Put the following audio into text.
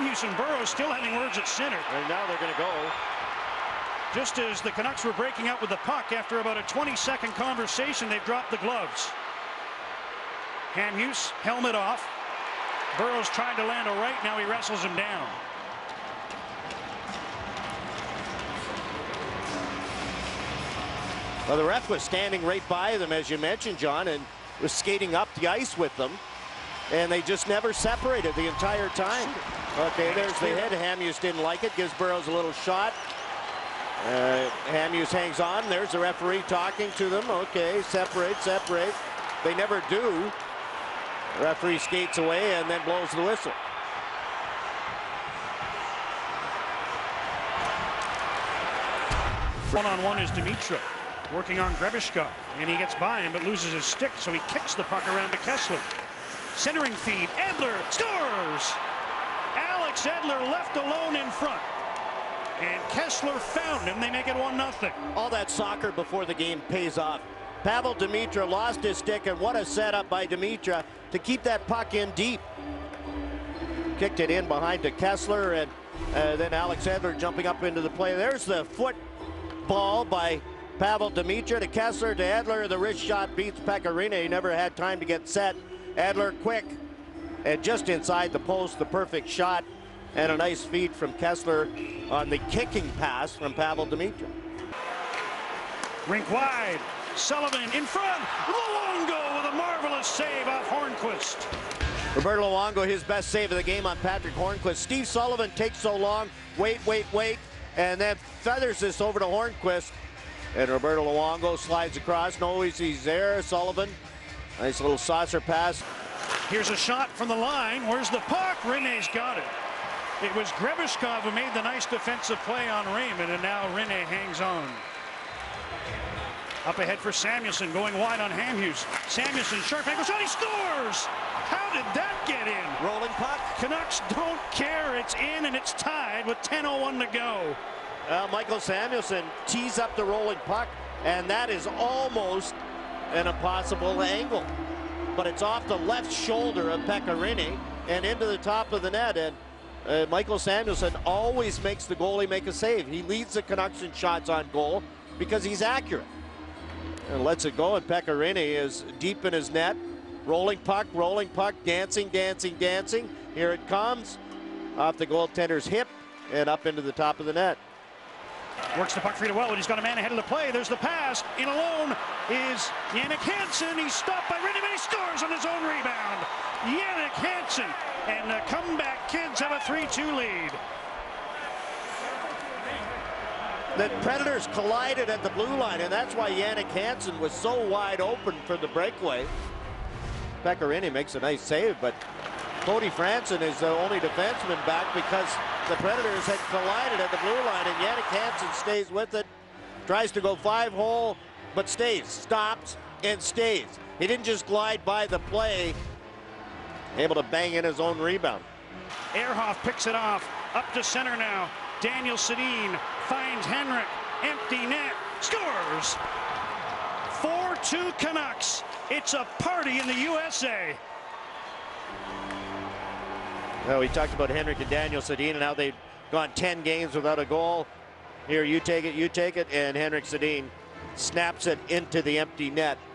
Hamhuis and Burrows still having words at center. And now they're going to go. Just as the Canucks were breaking out with the puck, after about a 20-second conversation, they've dropped the gloves. Hamhuis, helmet off. Burrows tried to land a right, now he wrestles him down. Well, the ref was standing right by them, as you mentioned, John, and was skating up the ice with them. And they just never separated the entire time. Okay, there's the hit. Hamhuis didn't like it. Gives Burrows a little shot. Hamhuis hangs on. There's the referee talking to them. Okay, separate, separate. They never do. The referee skates away and then blows the whistle. One-on-one is Demitra working on Grebishkov, and he gets by him but loses his stick, so he kicks the puck around to Kessler. Centering feed, Edler scores! Alex Edler left alone in front. And Kessler found him. They make it 1-0. All that soccer before the game pays off. Pavel Demitra lost his stick, and what a setup by Demitra to keep that puck in deep. Kicked it in behind to Kessler, and then Alex Edler jumping up into the play. There's the foot ball by Pavel Demitra to Kessler to Edler. The wrist shot beats Pekka Rinne. He never had time to get set. Edler quick and just inside the post, the perfect shot, and a nice feed from Kessler on the kicking pass from Pavel Demitra. Rink wide, Sullivan in front, Luongo with a marvelous save off Hornquist. Roberto Luongo, his best save of the game on Patrick Hornquist. Steve Sullivan takes so long, wait, and then feathers this over to Hornquist. And Roberto Luongo slides across, knows he's there, Sullivan. Nice little saucer pass. Here's a shot from the line. Where's the puck? Rinne's got it. It was Grebishkov who made the nice defensive play on Raymond, and now Rinne hangs on. Up ahead for Samuelsson, going wide on Hamhuis. Samuelsson, sharp angle shot, he scores! How did that get in? Rolling puck. Canucks don't care, it's in and it's tied with 10:01 to go. Michael Samuelsson tees up the rolling puck, and that is almost an impossible angle. But it's off the left shoulder of Pekka Rinne and into the top of the net. And Michael Samuelsson always makes the goalie make a save. He leads the Canucks in shots on goal because he's accurate. And lets it go, and Pekka Rinne is deep in his net. Rolling puck, dancing. Here it comes, off the goaltender's hip and up into the top of the net. Works the puck free to Wellwood. He's got a man ahead of the play. There's the pass. In alone is Jannik Hansen. He's stopped by Rinne, but he scores on his own rebound. Jannik Hansen, and the comeback kids have a 3-2 lead. The Predators collided at the blue line, and that's why Jannik Hansen was so wide open for the breakaway. Pekka Rinne makes a nice save, but Cody Franson is the only defenseman back because the Predators had collided at the blue line, and Jannik Hansen stays with it. Tries to go 5-hole, but stays, stops, and stays. He didn't just glide by the play, able to bang in his own rebound. Ehrhoff picks it off, up to center now. Daniel Sedin finds Henrik, empty net, scores! 4-2 Canucks. It's a party in the USA. Well, we talked about Henrik and Daniel Sedin and how they've gone 10 games without a goal. Here, you take it, and Henrik Sedin snaps it into the empty net.